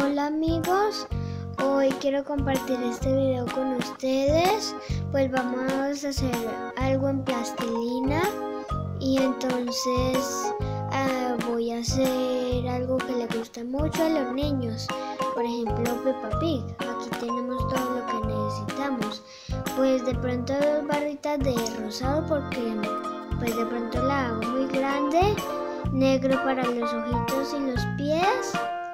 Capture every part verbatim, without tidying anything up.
Hola amigos, hoy quiero compartir este video con ustedes. Pues vamos a hacer algo en plastilina y entonces uh, voy a hacer algo que le gusta mucho a los niños. Por ejemplo, Peppa Pig. Aquí tenemos todo lo que necesitamos. Pues de pronto dos barritas de rosado porque pues de pronto la hago muy grande. Negro para los ojitos y los pies.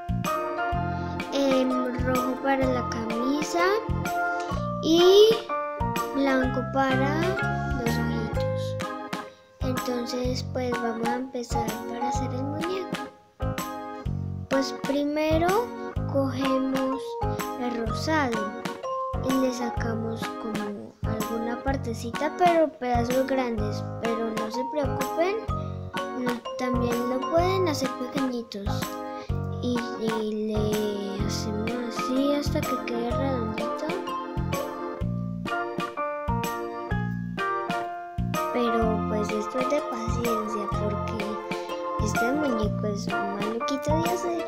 Eh, rojo para la camisa y blanco para los ojitos. Entonces pues vamos a empezar para hacer el muñeco. Pues primero cogemos el rosado y le sacamos como alguna partecita, pero pedazos grandes, pero no se preocupen, no, también lo pueden hacer pequeñitos. Y, y le hacemos así hasta que quede redondito, pero pues esto es de paciencia porque este muñeco es maluquito de hacer.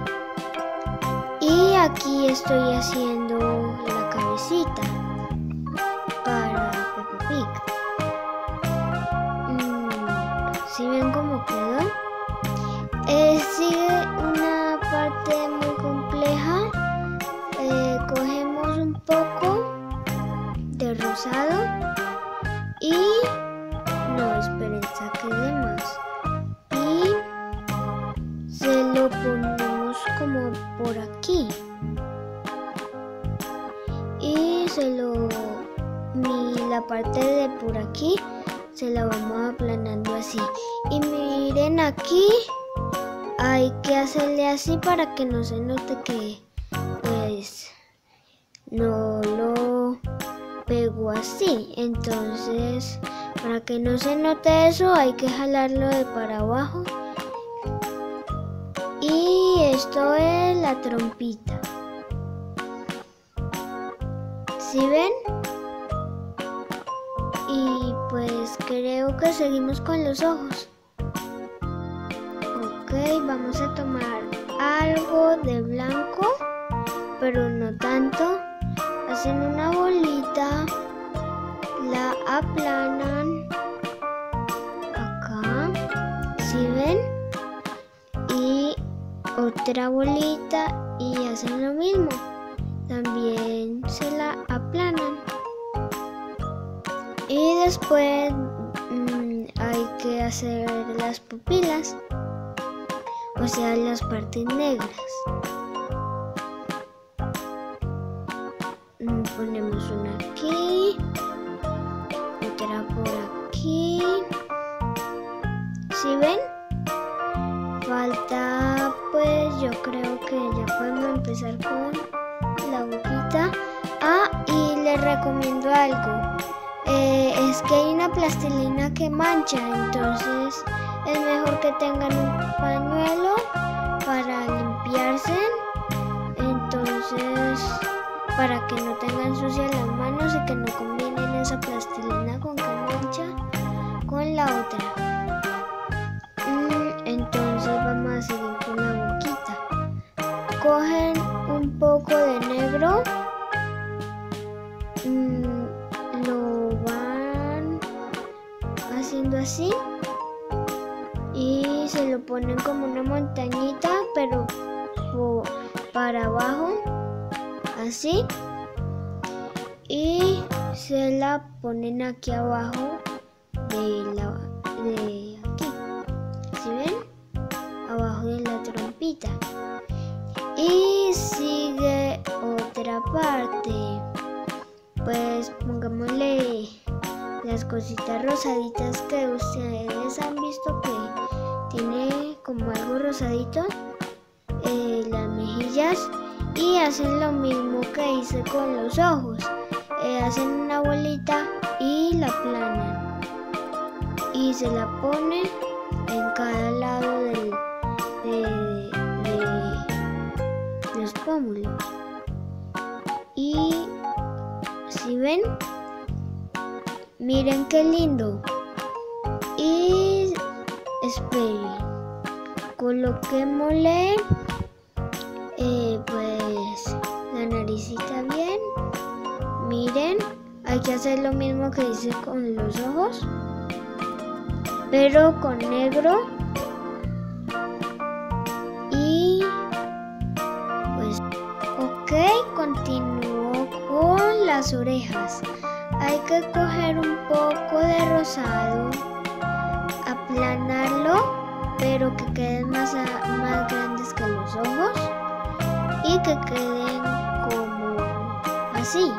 Y aquí estoy haciendo la cabecita para Peppa Pig. mm, ¿Sí ven cómo quedó? Eh, sigue una parte muy compleja. Eh, cogemos un poco de rosado y no, esperen, saqué de más y se lo ponemos como por aquí y se lo mi, la parte de por aquí se la vamos aplanando así. Y miren, aquí hay que hacerle así para que no se note que pues no lo pego así. Entonces para que no se note eso hay que jalarlo de para abajo. Y esto es la trompita. ¿Sí ven? Y pues creo que seguimos con los ojos. Ok, vamos a tomar algo de blanco, pero no tanto. Hacen una bolita, la aplanan acá, ¿sí ven? Y otra bolita y hacen lo mismo. También se la aplanan. Y después mmm, hay que hacer las pupilas. O sea, las partes negras. Ponemos una aquí, otra por aquí. ¿Sí ven? Falta, pues yo creo que ya podemos empezar con la boquita. Ah, y les recomiendo algo. Eh, es que hay una plastilina que mancha, entonces es mejor que tengan un pañuelo para limpiarse, entonces para que no tengan sucias las manos y que no combinen esa plastilina con que mancha con la otra. Mm, entonces vamos a seguir con la boquita. Cogen un poco de negro, mm, lo van haciendo así y se lo ponen como una montañita, pero para abajo, así, y se la ponen aquí abajo de la de aquí, ¿sí ven? Abajo de la trompita. Y sigue otra parte, pues pongámosle las cositas rosaditas que ustedes han visto que tiene como algo rosadito, eh, las mejillas, y hacen lo mismo que hice con los ojos. Eh, hacen una bolita y la aplanan y se la ponen en cada lado del, de, de los pómulos. Y si ven, miren qué lindo. Y esperen, coloquémosle eh, pues que hacer lo mismo que hice con los ojos, pero con negro. Y pues ok, continúo con las orejas. Hay que coger un poco de rosado, aplanarlo, pero que queden más, más grandes que los ojos y que queden como así.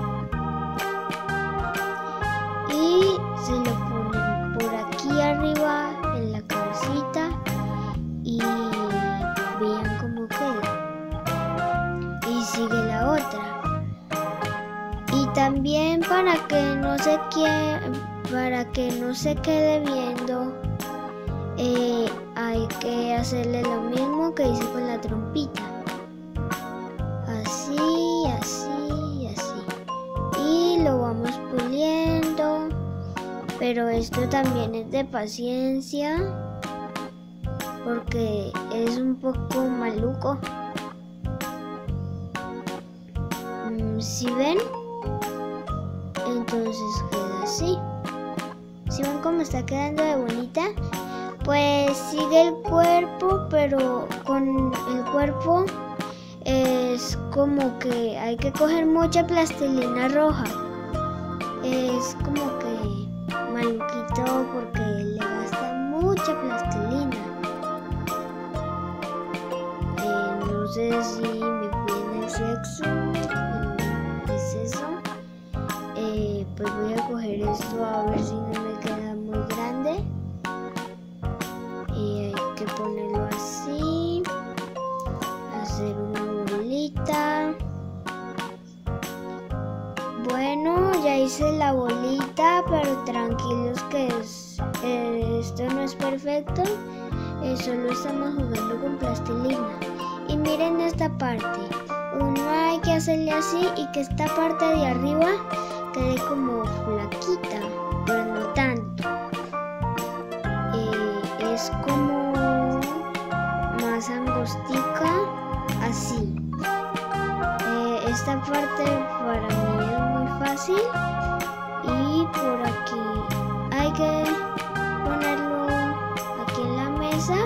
Y se lo ponen por aquí arriba en la cabecita y vean cómo queda. Y sigue la otra. Y también para que no se quede, para que no se quede viendo, eh, hay que hacerle lo mismo que hice con la trompita. Así, así, así. Y lo vamos puliendo. Pero esto también es de paciencia, porque es un poco maluco. ¿Sí ven? Entonces queda así. ¿Sí ven cómo está quedando de bonita? Pues sigue el cuerpo, pero con el cuerpo es como que hay que coger mucha plastilina roja. Es como que maluquito porque le gasta mucha plastilina. Eh, no sé si me piden el sexo. ¿Es eso? Eh, pues voy a coger esto a ver si no me queda muy grande. Y hay que ponerlo así. Hacer una bolita. Bueno, ya hice la bolita, pero tranquilos que es, eh, esto no es perfecto, eh, solo estamos jugando con plastilina. Y miren esta parte, uno hay que hacerle así y que esta parte de arriba quede como flaquita, pero no tanto. Eh, es como más angostica, así. Eh, esta parte para mí es muy fácil y por aquí hay que ponerlo aquí en la mesa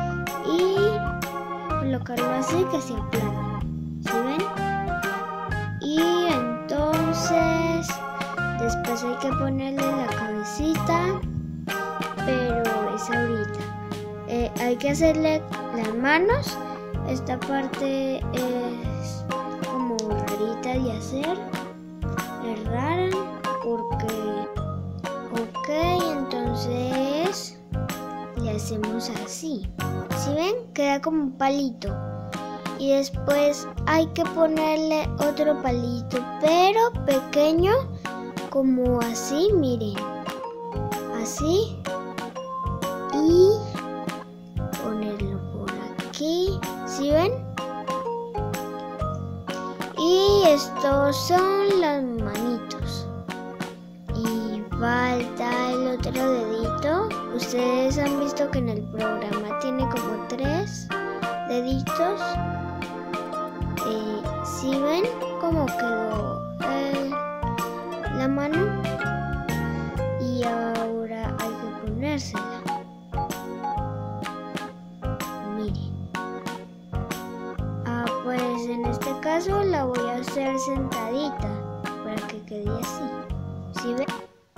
y colocarlo así que se aplane. ¿Sí ven? Y entonces después hay que ponerle la cabecita, pero es ahorita. Eh, hay que hacerle las manos. Esta parte es como rarita de hacer, es rara porque ok, entonces le hacemos así. ¿Sí ven? Queda como un palito y después hay que ponerle otro palito pero pequeño, como así, miren, así, y ponerlo por aquí. ¿Sí ven? Y estos son las manitos. Y falta el otro dedito. Ustedes han visto que en el programa tiene como tres deditos. Eh, ¿Sí ven cómo quedó eh, la mano? Y ahora hay que ponérsela. Pues en este caso la voy a hacer sentadita para que quede así. ¿Sí ven?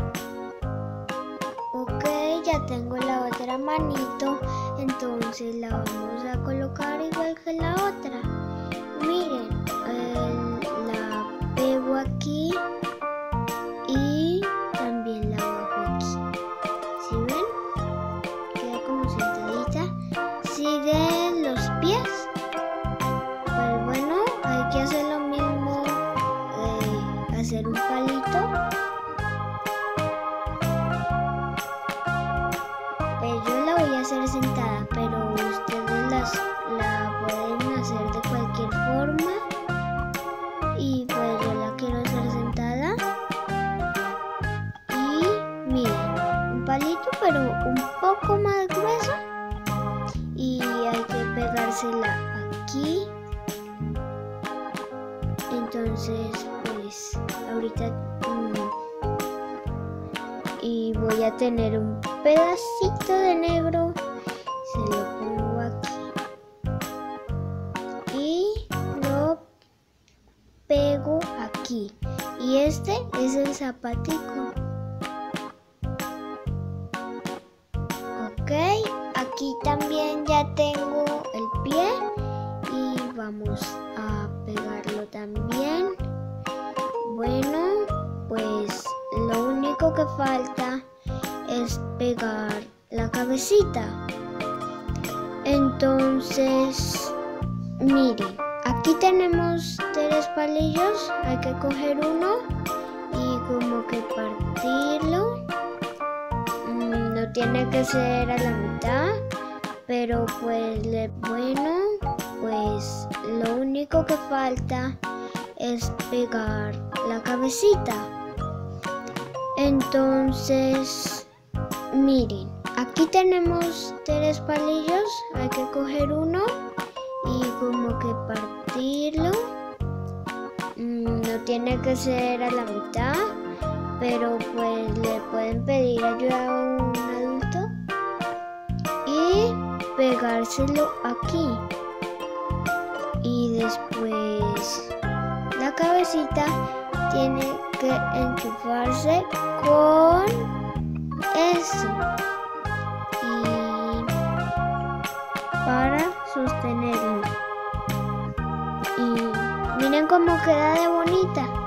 Ok, ya tengo la otra manito, entonces la vamos a colocar igual que la otra. Miren, eh, la pego aquí y también la bajo aquí. ¿Sí ven? Queda como sentadita. Siguen los pies. Hay que hacer lo mismo, eh, hacer un palito, pero yo la voy a hacer sentada, pero ustedes las, la pueden hacer de cualquier forma y pues yo la quiero hacer sentada. Y miren, un palito pero un poco más grueso y hay que pegársela aquí. Entonces, pues, ahorita mmm, y voy a tener un pedacito de negro. Se lo pongo aquí y lo pego aquí. Y este es el zapatico. Ok, aquí también ya tengo el pie y vamos a pegarlo también. Bueno, pues lo único que falta es pegar la cabecita. Entonces, miren, aquí tenemos tres palillos, hay que coger uno y como que partirlo. No tiene que ser a la mitad, pero pues le, bueno, pues lo único que falta es pegar la cabecita. Entonces, miren, aquí tenemos tres palillos, hay que coger uno y como que partirlo. No tiene que ser a la mitad, pero pues le pueden pedir ayuda a un adulto y pegárselo aquí. Y después la cabecita tiene que enchufarse con eso y para sostenerlo. Y miren cómo queda de bonita.